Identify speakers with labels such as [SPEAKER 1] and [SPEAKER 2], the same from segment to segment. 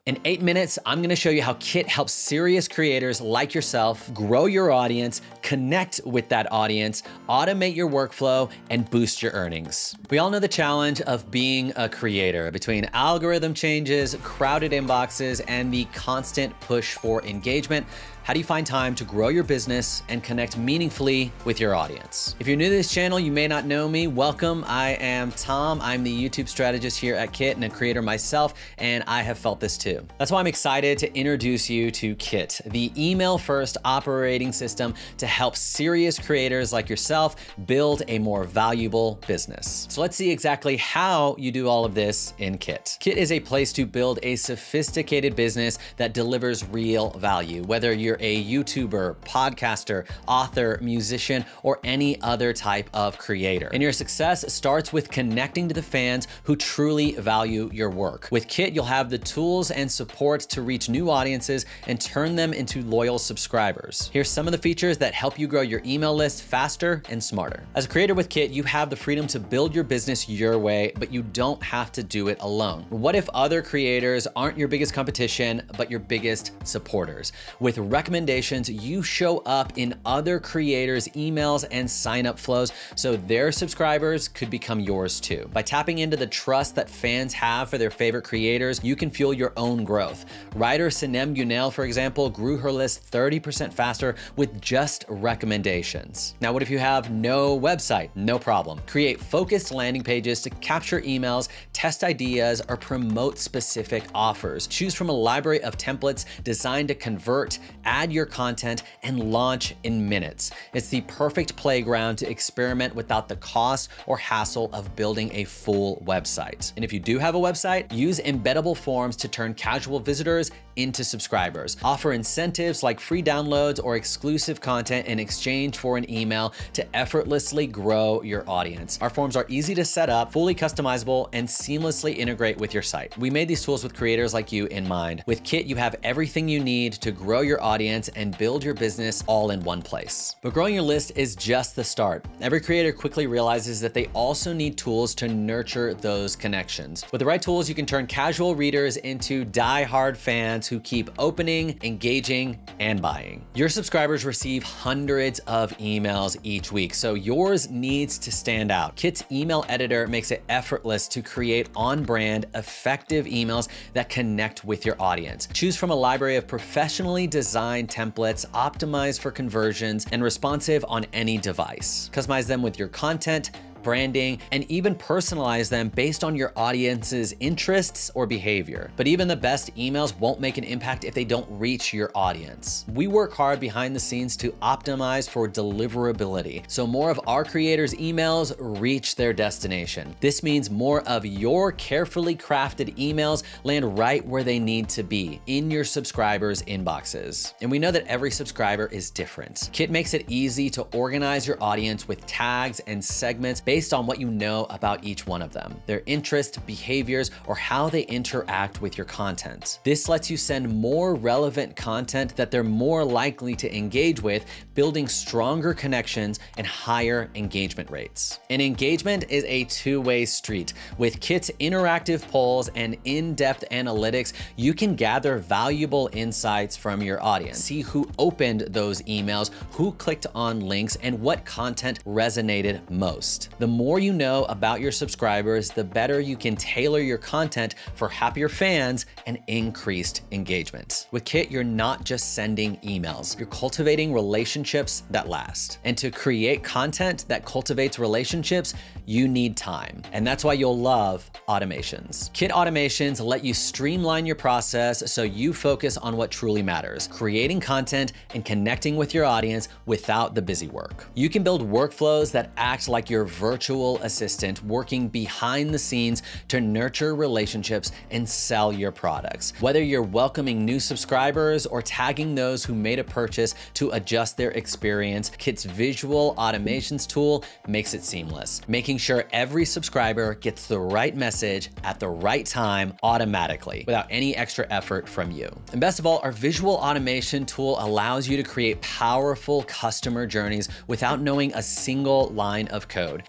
[SPEAKER 1] In 8 minutes, I'm gonna show you how Kit helps serious creators like yourself grow your audience, connect with that audience, automate your workflow, and boost your earnings. We all know the challenge of being a creator between algorithm changes, crowded inboxes, and the constant push for engagement. How do you find time to grow your business and connect meaningfully with your audience? If you're new to this channel, you may not know me. Welcome, I am Tom. I'm the YouTube strategist here at Kit and a creator myself, and I have felt this too. That's why I'm excited to introduce you to Kit, the email-first operating system to help serious creators like yourself build a more valuable business. So let's see exactly how you do all of this in Kit. Kit is a place to build a sophisticated business that delivers real value, whether you're a YouTuber, podcaster, author, musician, or any other type of creator. And your success starts with connecting to the fans who truly value your work. With Kit, you'll have the tools and support to reach new audiences and turn them into loyal subscribers. Here's some of the features that help you grow your email list faster and smarter. As a creator with Kit, you have the freedom to build your business your way, but you don't have to do it alone. What if other creators aren't your biggest competition, but your biggest supporters? With recommendations, you show up in other creators' emails and sign-up flows so their subscribers could become yours too. By tapping into the trust that fans have for their favorite creators, you can fuel your own growth. Writer Sinem Gunel, for example, grew her list 30% faster with just recommendations. Now, what if you have no website? No problem. Create focused landing pages to capture emails, test ideas, or promote specific offers. Choose from a library of templates designed to convert, add your content, and launch in minutes. It's the perfect playground to experiment without the cost or hassle of building a full website. And if you do have a website, use embeddable forms to turn casual visitors into subscribers. Offer incentives like free downloads or exclusive content in exchange for an email to effortlessly grow your audience. Our forms are easy to set up, fully customizable, and seamlessly integrate with your site. We made these tools with creators like you in mind. With Kit, you have everything you need to grow your audience and build your business all in one place. But growing your list is just the start. Every creator quickly realizes that they also need tools to nurture those connections. With the right tools, you can turn casual readers into die-hard fans who keep opening, engaging, and buying. Your subscribers receive hundreds of emails each week, so yours needs to stand out. Kit's email editor makes it effortless to create on-brand, effective emails that connect with your audience. Choose from a library of professionally designed templates optimized for conversions and responsive on any device. Customize them with your content, branding, and even personalize them based on your audience's interests or behavior. But even the best emails won't make an impact if they don't reach your audience. We work hard behind the scenes to optimize for deliverability, so more of our creators' emails reach their destination. This means more of your carefully crafted emails land right where they need to be, in your subscribers' inboxes. And we know that every subscriber is different. Kit makes it easy to organize your audience with tags and segments based on what you know about each one of them, their interests, behaviors, or how they interact with your content. This lets you send more relevant content that they're more likely to engage with, building stronger connections and higher engagement rates. And engagement is a two-way street. With Kit's interactive polls and in-depth analytics, you can gather valuable insights from your audience. See who opened those emails, who clicked on links, and what content resonated most. The more you know about your subscribers, the better you can tailor your content for happier fans and increased engagement. With Kit, you're not just sending emails, you're cultivating relationships that last. And to create content that cultivates relationships, you need time. And that's why you'll love automations. Kit automations let you streamline your process so you focus on what truly matters, creating content and connecting with your audience without the busy work. You can build workflows that act like your virtual assistant working behind the scenes to nurture relationships and sell your products. Whether you're welcoming new subscribers or tagging those who made a purchase to adjust their experience, Kit's visual automations tool makes it seamless, making sure every subscriber gets the right message at the right time automatically without any extra effort from you. And best of all, our visual automation tool allows you to create powerful customer journeys without knowing a single line of code. You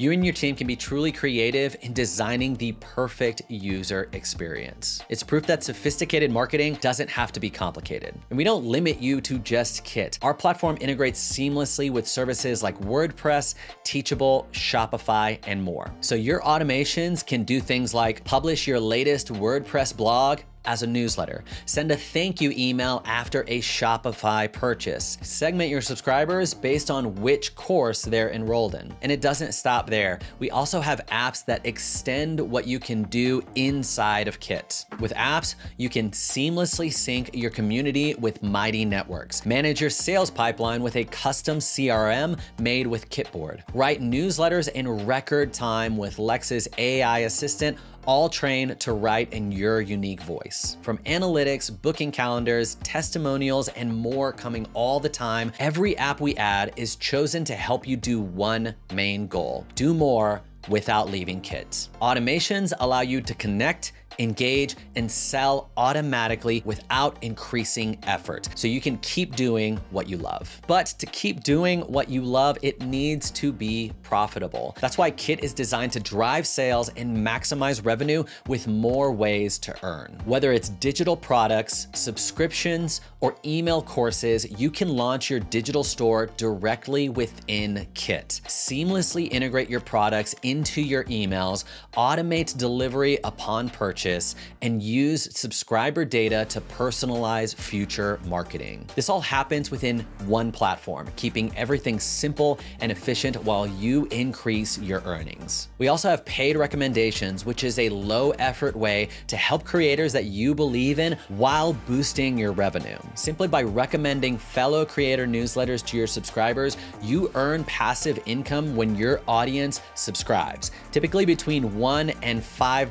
[SPEAKER 1] you and your team can be truly creative in designing the perfect user experience. It's proof that sophisticated marketing doesn't have to be complicated. And we don't limit you to just Kit. Our platform integrates seamlessly with services like WordPress, Teachable, Shopify, and more. So your automations can do things like publish your latest WordPress blog as a newsletter, send a thank you email after a Shopify purchase, segment your subscribers based on which course they're enrolled in. And it doesn't stop there. We also have apps that extend what you can do inside of Kit. With apps, you can seamlessly sync your community with Mighty Networks, manage your sales pipeline with a custom CRM made with Kitboard, write newsletters in record time with Lex's AI assistant, all trained to write in your unique voice. From analytics, booking calendars, testimonials, and more coming all the time, every app we add is chosen to help you do one main goal: do more without leaving Kit. Automations allow you to connect, engage, and sell automatically without increasing effort, so you can keep doing what you love. But to keep doing what you love, it needs to be profitable. That's why Kit is designed to drive sales and maximize revenue with more ways to earn. Whether it's digital products, subscriptions, or email courses, you can launch your digital store directly within Kit. Seamlessly integrate your products into your emails, automate delivery upon purchase, and use subscriber data to personalize future marketing. This all happens within one platform, keeping everything simple and efficient while you increase your earnings. We also have paid recommendations, which is a low effort way to help creators that you believe in while boosting your revenue. Simply by recommending fellow creator newsletters to your subscribers, you earn passive income when your audience subscribes, typically between $1 and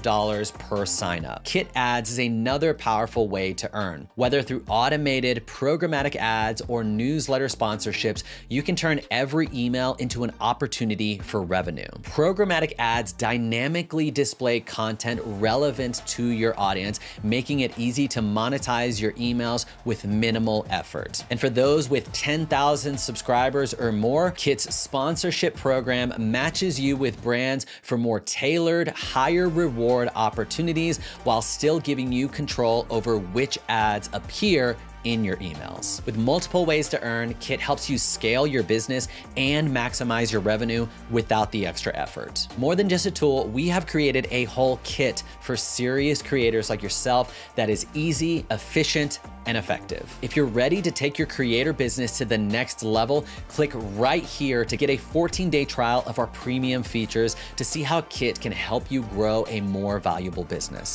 [SPEAKER 1] $5 per sign up. Kit Ads is another powerful way to earn. Whether through automated programmatic ads or newsletter sponsorships, you can turn every email into an opportunity for revenue. Programmatic ads dynamically display content relevant to your audience, making it easy to monetize your emails with minimal effort. And for those with 10,000 subscribers or more, Kit's sponsorship program matches you with brands for more tailored, higher reward opportunities while still giving you control over which ads appear in your emails. With multiple ways to earn, Kit helps you scale your business and maximize your revenue without the extra effort. More than just a tool, we have created a whole kit for serious creators like yourself that is easy, efficient, and effective. If you're ready to take your creator business to the next level, click right here to get a 14-day trial of our premium features to see how Kit can help you grow a more valuable business.